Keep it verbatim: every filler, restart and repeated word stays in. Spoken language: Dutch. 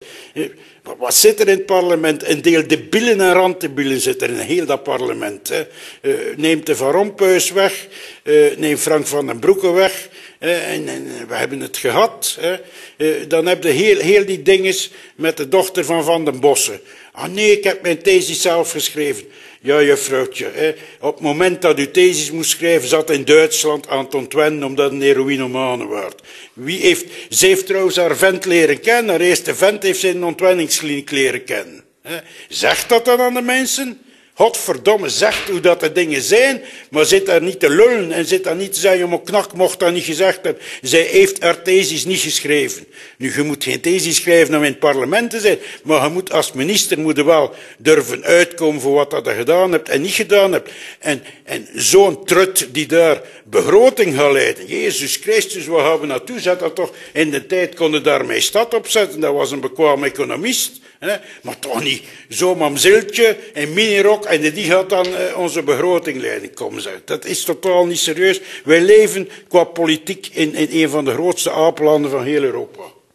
Wat zit er in het parlement? Een deel debielen en randdebielen zit er in heel dat parlement. Hè. Uh, neemt de Van Rompuys weg, uh, neemt Frank van den Broeke weg. Uh, en, en we hebben het gehad. Hè. Uh, dan heb je heel, heel die dinges met de dochter van Van den Bossen. Ah nee, ik heb mijn thesis zelf geschreven. Ja, juffrouwtje, hè. Op het moment dat u thesis moest schrijven, zat in Duitsland aan het ontwennen omdat een heroïnomane werd. Wie heeft, ze heeft trouwens haar vent leren kennen, haar eerste vent heeft ze in een ontwenningskliniek leren kennen. Hè. Zegt dat dan aan de mensen? Godverdomme, zegt hoe dat de dingen zijn, maar zit daar niet te lullen en zit daar niet te zeggen, maar knak mocht dat niet gezegd hebben. Zij heeft haar thesis niet geschreven. Nu, je moet geen thesis schrijven om in het parlement te zijn, maar je moet als minister moet je wel durven uitkomen voor wat dat je gedaan hebt en niet gedaan hebt. En, en zo'n trut die daar begroting gaat leiden. Jezus Christus, waar gaan we naartoe? Zet dat toch, in de tijd konden daar mijn stad opzetten, dat was een bekwaam economist. Hè? Maar toch niet zo'n mamziltje en minirok en die gaat dan uh, onze begroting leiden. Kom zeg, dat is totaal niet serieus. Wij leven qua politiek in, in een van de grootste apenlanden van heel Europa.